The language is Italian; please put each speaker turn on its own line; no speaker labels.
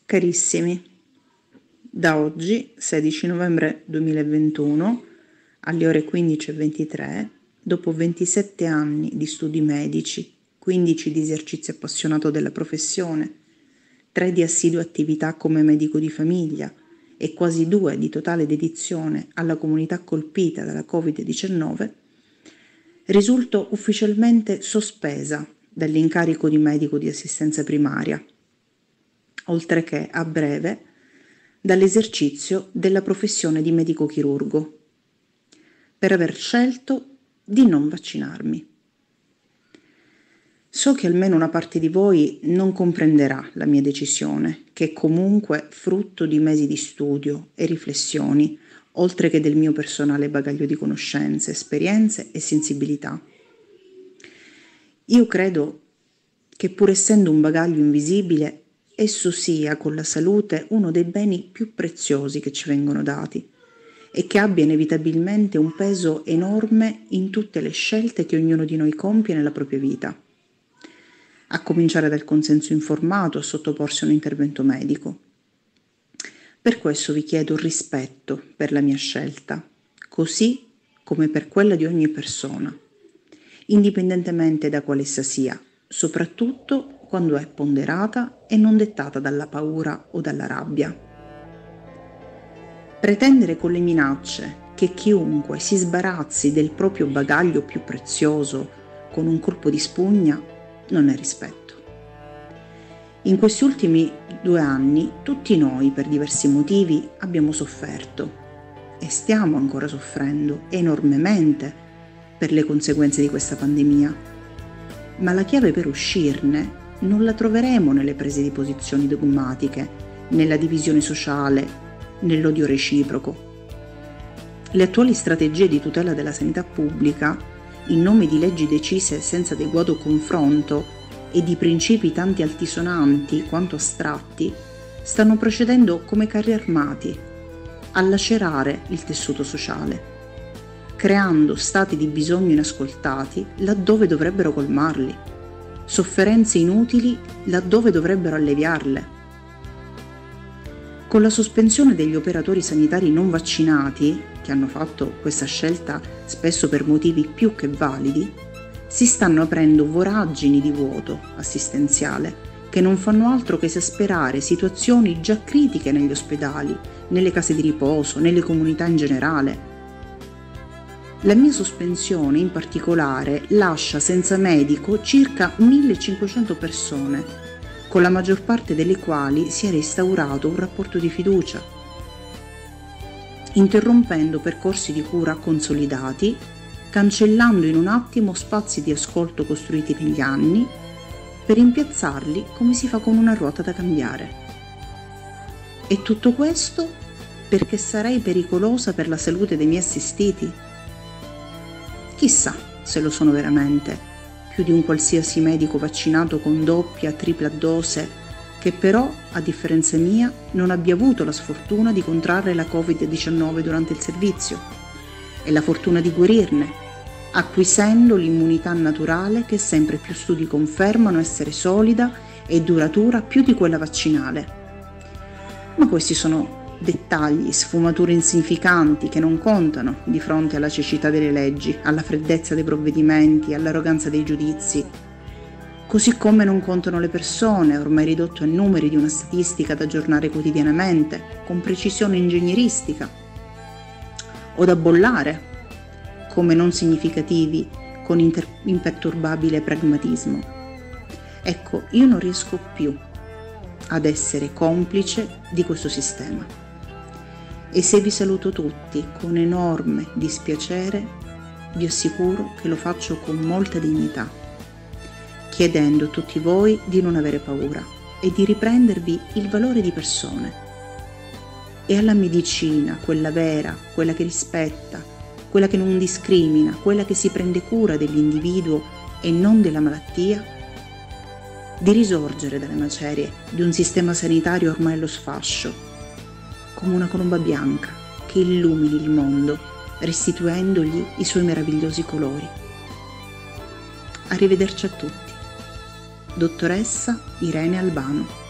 Carissimi, da oggi, 16 novembre 2021, alle ore 15:23, dopo 27 anni di studi medici, 15 di esercizio appassionato della professione, 3 di assidua attività come medico di famiglia e quasi 2 di totale dedizione alla comunità colpita dalla Covid-19, risulto ufficialmente sospesa dall'incarico di medico di assistenza primaria, oltre che, a breve, dall'esercizio della professione di medico chirurgo, per aver scelto di non vaccinarmi. So che almeno una parte di voi non comprenderà la mia decisione, che è comunque frutto di mesi di studio e riflessioni, oltre che del mio personale bagaglio di conoscenze, esperienze e sensibilità. Io credo che, pur essendo un bagaglio invisibile, esso sia, con la salute, uno dei beni più preziosi che ci vengono dati e che abbia inevitabilmente un peso enorme in tutte le scelte che ognuno di noi compie nella propria vita, a cominciare dal consenso informato a sottoporsi a un intervento medico. Per questo vi chiedo rispetto per la mia scelta, così come per quella di ogni persona, indipendentemente da quale essa sia, soprattutto quando è ponderata e non dettata dalla paura o dalla rabbia. Pretendere con le minacce che chiunque si sbarazzi del proprio bagaglio più prezioso con un colpo di spugna non è rispetto. In questi ultimi 2 anni tutti noi, per diversi motivi, abbiamo sofferto e stiamo ancora soffrendo enormemente per le conseguenze di questa pandemia. Ma la chiave per uscirne non la troveremo nelle prese di posizioni dogmatiche, nella divisione sociale, nell'odio reciproco. Le attuali strategie di tutela della sanità pubblica, in nome di leggi decise senza adeguato confronto e di principi tanti altisonanti quanto astratti, stanno procedendo come carri armati a lacerare il tessuto sociale, creando stati di bisogno inascoltati laddove dovrebbero colmarli, sofferenze inutili laddove dovrebbero alleviarle. Con la sospensione degli operatori sanitari non vaccinati, che hanno fatto questa scelta spesso per motivi più che validi, si stanno aprendo voragini di vuoto assistenziale che non fanno altro che esasperare situazioni già critiche negli ospedali, nelle case di riposo, nelle comunità in generale. La mia sospensione, in particolare, lascia senza medico circa 1500 persone, con la maggior parte delle quali si è restaurato un rapporto di fiducia, interrompendo percorsi di cura consolidati, cancellando in un attimo spazi di ascolto costruiti negli anni, per impiazzarli come si fa con una ruota da cambiare. E tutto questo perché sarei pericolosa per la salute dei miei assistiti? Chissà se lo sono veramente, più di un qualsiasi medico vaccinato con doppia, tripla dose, che però, a differenza mia, non abbia avuto la sfortuna di contrarre la Covid-19 durante il servizio e la fortuna di guarirne, acquisendo l'immunità naturale che sempre più studi confermano essere solida e duratura più di quella vaccinale. Ma questi sono dettagli, sfumature insignificanti che non contano di fronte alla cecità delle leggi, alla freddezza dei provvedimenti, all'arroganza dei giudizi. Così come non contano le persone, ormai ridotto a numeri di una statistica da aggiornare quotidianamente, con precisione ingegneristica, o da bollare, come non significativi, con imperturbabile pragmatismo. Ecco, io non riesco più ad essere complice di questo sistema. E se vi saluto tutti con enorme dispiacere, vi assicuro che lo faccio con molta dignità, chiedendo a tutti voi di non avere paura e di riprendervi il valore di persone. E alla medicina, quella vera, quella che rispetta, quella che non discrimina, quella che si prende cura dell'individuo e non della malattia, di risorgere dalle macerie di un sistema sanitario ormai allo sfascio, come una colomba bianca che illumini il mondo, restituendogli i suoi meravigliosi colori. Arrivederci a tutti. Dottoressa Irene Albano.